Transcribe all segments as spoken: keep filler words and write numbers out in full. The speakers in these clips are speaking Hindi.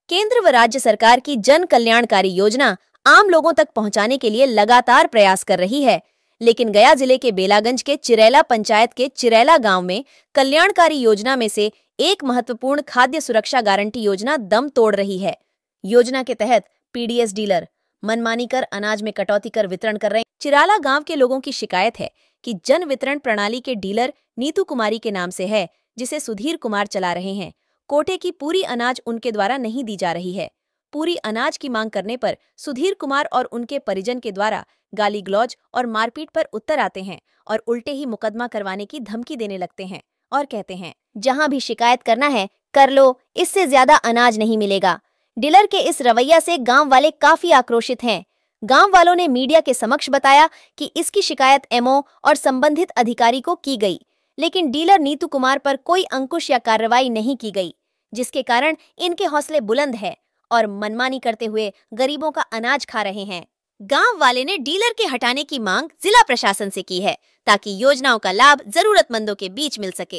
केंद्र व राज्य सरकार की जन कल्याणकारी योजना आम लोगों तक पहुंचाने के लिए लगातार प्रयास कर रही है, लेकिन गया जिले के बेलागंज के चिरैला पंचायत के चिरैला गांव में कल्याणकारी योजना में से एक महत्वपूर्ण खाद्य सुरक्षा गारंटी योजना दम तोड़ रही है। योजना के तहत पीडीएस डीलर मनमानी कर अनाज में कटौती कर वितरण कर रहे हैं। चिरैला गांव के लोगों की शिकायत है कि जन वितरण प्रणाली के डीलर नीतू कुमारी के नाम से है, जिसे सुधीर कुमार चला रहे हैं। कोटे की पूरी अनाज उनके द्वारा नहीं दी जा रही है। पूरी अनाज की मांग करने पर सुधीर कुमार और उनके परिजन के द्वारा गाली गलौज और मारपीट पर उत्तर आते हैं और उल्टे ही मुकदमा करवाने की धमकी देने लगते हैं और कहते हैं, जहां भी शिकायत करना है कर लो, इससे ज्यादा अनाज नहीं मिलेगा। डीलर के इस रवैया से गांव वाले काफी आक्रोशित हैं। गांव वालों ने मीडिया के समक्ष बताया कि इसकी शिकायत एमओ और संबंधित अधिकारी को की गई, लेकिन डीलर नीतू कुमार पर कोई अंकुश या कार्रवाई नहीं की गई, जिसके कारण इनके हौसले बुलंद है और मनमानी करते हुए गरीबों का अनाज खा रहे हैं। गांव वाले ने डीलर के हटाने की मांग जिला प्रशासन से की है, ताकि योजनाओं का लाभ जरूरतमंदों के बीच मिल सके।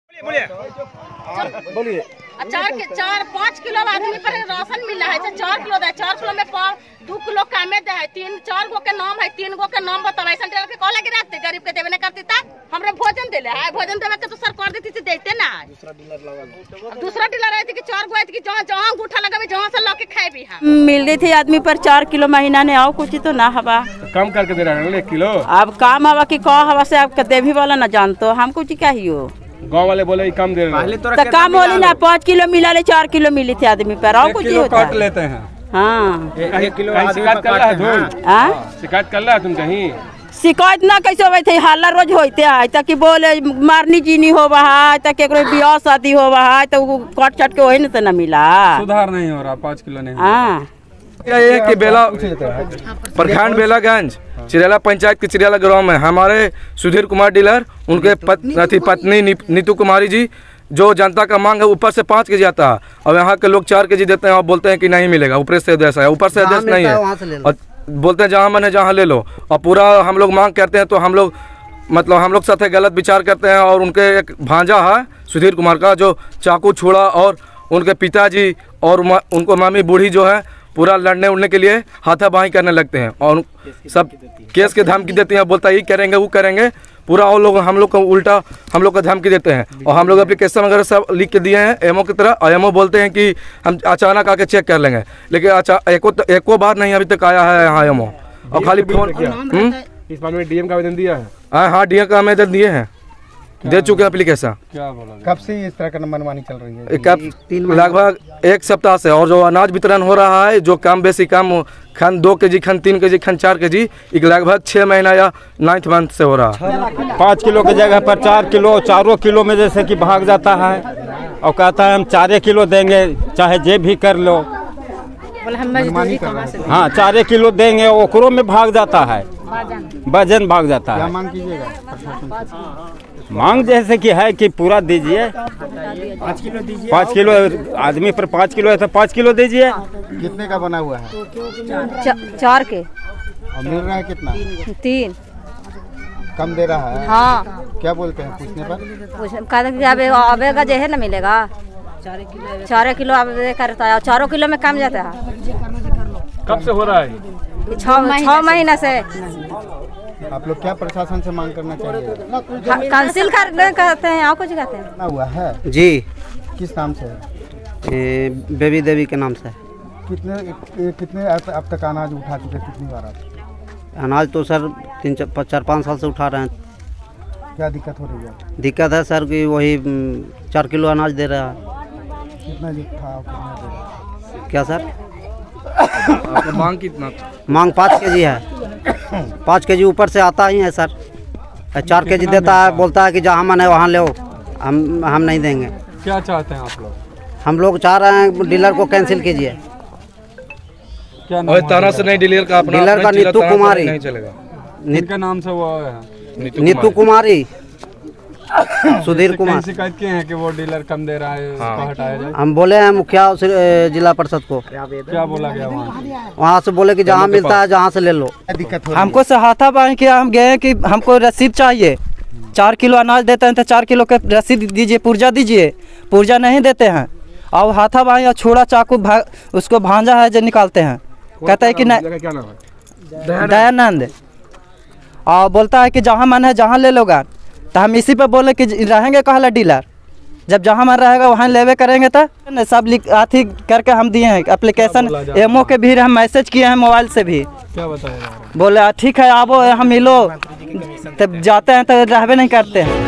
बोलिए बोलिए चार के चार पाँच किलो आदमी पर राशन मिल रहा है, चार किलो दे, चार किलो में दो किलो कामे दे है, तीन चार गो के नाम है, तीन गो के नाम बताओ। ऐसा के कॉल लगे रहते गरीब के देवे नहीं करती था। हमरे भोजन दे है, भोजन देवे के तो सरकार देती थी, देते ना। दूसरा डीलर लगा दूसरा डीलर रहती कि चार गो की जहाँ जहाँ अंगूठा लगा जहाँ से लाके खाए भी है। मिल रही थी आदमी पर चार किलो महीना ने आओ कुछ तो ना हवा कम करके दे रहा है एक किलो। अब काम हवा की कौ हवा से आपका देवी वाला ना जानते हम कुछ क्या ही हो। गाँव वाले बोले कम दे रहे हैं तो कम बोली ना, पाँच किलो मिला ले, चार किलो मिली थी आदमी पर आओ कुछ होता काट लेते हैं। हाँ एक किलो शिकायत कर रहा है तुम शिकायत कर रहा है तुम कहीं शिकायत ना कैसे होवे थे, हल्ला रोज होते है ताकि बोले मारनी चीनी हो है ताकि ब्याह शादी हो है तो काट चाट के वही न मिला, सुधार नहीं हो रहा। पाँच किलो नहीं। हाँ ये कि बेला प्रखंड बेलागंज चिरैला पंचायत के चिरैला गांव में हमारे सुधीर कुमार डीलर, उनके पत्नी पत्नी नीतू कुमारी जी, जो जनता का मांग है ऊपर से पाँच के जी आता है और यहाँ के लोग चार के जी देते हैं और बोलते हैं कि नहीं मिलेगा, ऊपर से आदेश है, ऊपर से आदेश नहीं है और बोलते हैं जहाँ मन है जहाँ ले लो। और पूरा हम लोग मांग करते हैं तो हम लोग मतलब हम लोग साथ गलत विचार करते हैं। और उनके एक भांजा है सुधीर कुमार का जो चाकू छुड़ा और उनके पिताजी और उनको मामी बूढ़ी जो है पूरा लड़ने उड़ने के लिए हाथापाई करने लगते हैं और सब केस के धमकी देते हैं, बोलता ये करेंगे वो करेंगे, पूरा और लोग हम लोग को उल्टा हम लोग को धमकी देते हैं। और हम लोग एप्लीकेशन वगैरह सब लिख के दिए हैं एमओ की तरह, और एमओ बोलते हैं कि हम अचानक आके चेक कर लेंगे, लेकिन अच्छा एको एको बार नहीं अभी तक आया है यहाँ एमओ। और खाली फोन इस बार में डीएम का आवेदन दिया है। हाँ हाँ डीएम का आवेदन दिए हैं, दे चुके हैं एप्लीकेशन। क्या बोला कब से इस तरह का मनमानी चल रही है? कब लगभग एक सप्ताह से। और जो अनाज वितरण हो रहा है जो कम बेसी कम खन दो के जी खन तीन के जी खन चार के जी एक लगभग छः महीना या नाइन्थ मंथ से हो रहा है। पाँच किलो की जगह पर चार किलो चारों किलो में जैसे कि भाग जाता है और कहता है हम चारे किलो देंगे चाहे जे भी कर लो। हाँ चारे किलो देंगे ओकरों में भाग जाता है, वजन भाग जाता है। मांग कीजिएगा मांग जैसे कि है कि पूरा दीजिए, पाँच किलो दीजिए, पाँच किलो आदमी पर पाँच किलो है तो पाँच किलो दीजिए। कितने का बना हुआ है? च, चार के। और मिल रहा है कितना? तीन। कम दे रहा है? हाँ। क्या बोलते हैं पूछने पर? कहते आवेगा जो है ना मिलेगा, चार किलो आवे करता है, चारों किलो में कम जाता है। कब से हो रहा है? छह महीना से। आप लोग क्या प्रशासन से मांग करना चाहिए? काउंसिल करने कहते हैं, कुछ कहते हैं। ना हुआ है जी। किस नाम से? ए, बेबी देवी के नाम से। कितने ए, कितने अब तक अनाज उठा चुके, कितनी बार आप? अनाज तो सर तीन चार चार पाँच साल से उठा रहे हैं। क्या दिक्कत हो रही है? दिक्कत है सर कि वही चार किलो अनाज दे रहा है। कितना जी था, कितना दे रहा है? क्या सर आपका मांग कितना? मांग पाँच के जी है, पाँच के जी ऊपर से आता ही है सर। चार के जी देता है, बोलता है कि जहाँ मन है वहाँ ले, हम हम नहीं देंगे। क्या चाहते हैं आप लोग? हम लोग चाह रहे हैं डीलर को कैंसिल कीजिए। क्या और तरह से नहीं डीलर का अपना डीलर का नीतू कुमारी नहीं चलेगा। इनका नाम से वो है नीतू कुमारी सुधीर कुमार। शिकायत किए हैं कि वो डीलर कम दे रहा है, उसको हटाया जाए। हम बोले हैं मुखिया जिला परिषद को, क्या बोला गया वहाँ? वहाँ से बोले कि जहाँ मिलता है जहाँ से ले लो। दिक्कत हमको सहायता बाई किया, हम गए कि हमको रसीद चाहिए, चार किलो अनाज देते हैं तो चार किलो के रसीद दीजिए, पुर्जा दीजिए, पुर्जा नहीं देते हैं। और हाथा बाई और छुरा चाकू उसको भांजा है जो निकालते हैं। कहता है कि नहीं, क्या नाम है? दयानंद, और बोलता है कि जहाँ मन है जहाँ ले लोगा। तो हम इसी पे बोले कि रहेंगे कहला डीलर, जब जहाँ मन रहेगा वहाँ लेवे करेंगे। तो सब लिख आथी करके हम दिए हैं एप्लीकेशन, एमओ के भी हम मैसेज किए हैं मोबाइल से भी। क्या बताया? बोले ठीक है, आवो हम मिलो, तब जाते हैं तो रहबे नहीं करते हैं।